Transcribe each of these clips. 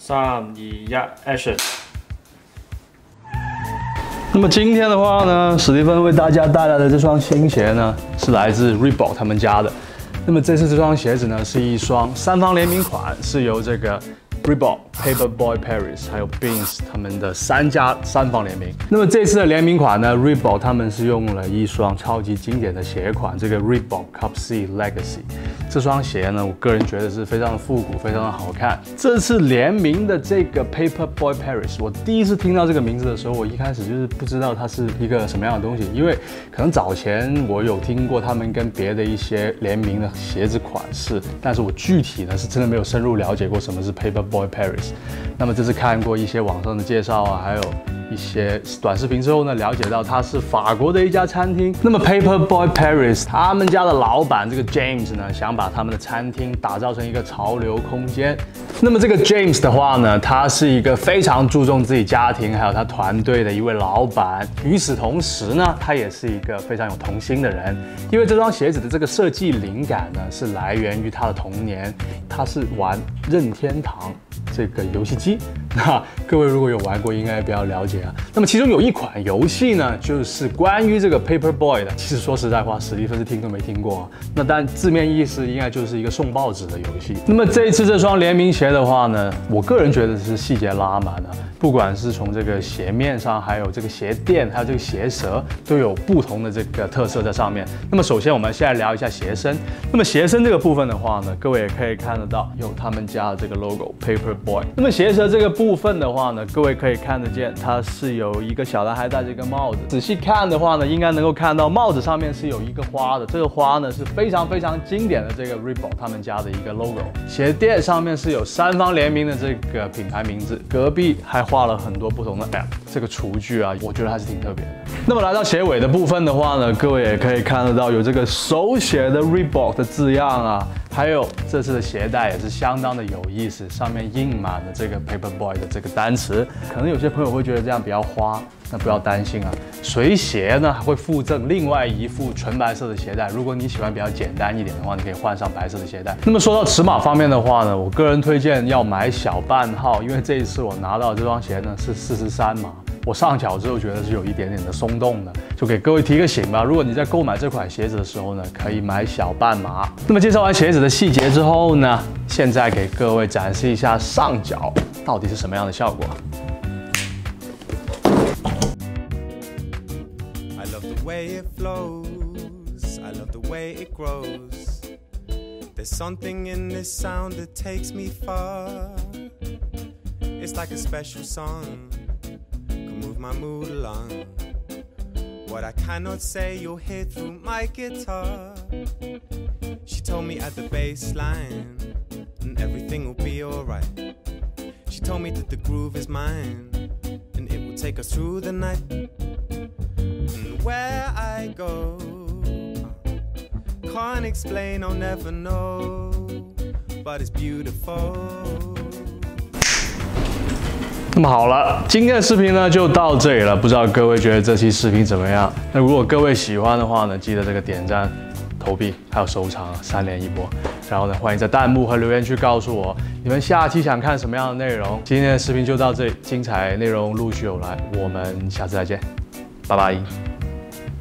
3、2、1 ，Action！ 那么今天的话呢，史蒂芬为大家带来的这双新鞋呢，是来自 Reebok 他们家的。那么这次这双鞋子呢，是一双三方联名款，是由这个 Reebok、Paperboy Paris 还有 Beams 他们的三方联名。那么这次的联名款呢 ，Reebok 他们是用了一双超级经典的鞋款，这个 Reebok Cup C Legacy。这双鞋呢，我个人觉得是非常的复古，非常的好看。这次联名的这个 Paperboy Paris， 我第一次听到这个名字的时候，我一开始就是不知道它是一个什么样的东西，因为可能早前我有听过他们跟别的一些联名的鞋子款式，但是我具体呢是真的没有深入了解过什么是 Paperboy Paris。那么这次看过一些网上的介绍啊，还有一些短视频之后呢，了解到它是法国的一家餐厅。那么 Paperboy Paris 他们家的老板这个 James 呢，想把他们的餐厅打造成一个潮流空间。那么这个 James 的话呢，他是一个非常注重自己家庭还有他团队的一位老板。与此同时呢，他也是一个非常有童心的人。因为这双鞋子的这个设计灵感呢，是来源于他的童年，他是玩任天堂这个游戏机。那各位如果有玩过，应该比较了解啊。那么其中有一款游戏呢，就是关于这个 Paperboy 的。其实说实在话，史蒂芬是听都没听过啊。那但字面意思应该就是一个送报纸的游戏。那么这一次这双联名鞋的话呢，我个人觉得是细节拉满的，不管是从这个鞋面上，还有这个鞋垫，还有这个鞋舌，都有不同的这个特色在上面。那么首先我们现在聊一下鞋身。那么鞋身这个部分的话呢，各位也可以看得到有他们家的这个 logo Paperboy。那么鞋舌这个部分的话呢，各位可以看得见，它是有一个小男孩戴着一个帽子。仔细看的话呢，应该能够看到帽子上面是有一个花的，这个花呢是非常经典的这个 Reebok 他们家的一个 logo。鞋垫上面是有三方联名的这个品牌名字，隔壁还画了很多不同的 app。这个厨具啊，我觉得还是挺特别的。那么来到鞋尾的部分的话呢，各位也可以看得到有这个手写的 Reebok 的字样啊。还有这次的鞋带也是相当的有意思，上面印满了这个 Paperboy 的这个单词。可能有些朋友会觉得这样比较花，那不要担心啊。随鞋呢还会附赠另外一副纯白色的鞋带，如果你喜欢比较简单一点的话，你可以换上白色的鞋带。那么说到尺码方面的话呢，我个人推荐要买小半号，因为这一次我拿到这双鞋呢是43码。我上脚之后觉得是有一点点的松动的，就给各位提个醒吧。如果你在购买这款鞋子的时候呢，可以买小半码。那么介绍完鞋子的细节之后呢，现在给各位展示一下上脚到底是什么样的效果。I love the way it flows, I love the way it grows. There's something in this sound that takes me far. It's like a special song.Move my mood along. What I cannot say, you'll hear through my guitar. She told me at the bass line, and everything will be alright. She told me that the groove is mine, and it will take us through the night. And where I go, can't explain, I'll never know, but it's beautiful.那么好了，今天的视频呢就到这里了。不知道各位觉得这期视频怎么样？那如果各位喜欢的话呢，记得这个点赞、投币还有收藏3连一波。然后呢，欢迎在弹幕和留言区告诉我你们下期想看什么样的内容。今天的视频就到这里，精彩内容陆续有来，我们下次再见，拜拜。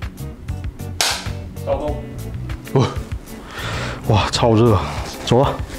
招工。哇，超热，走了。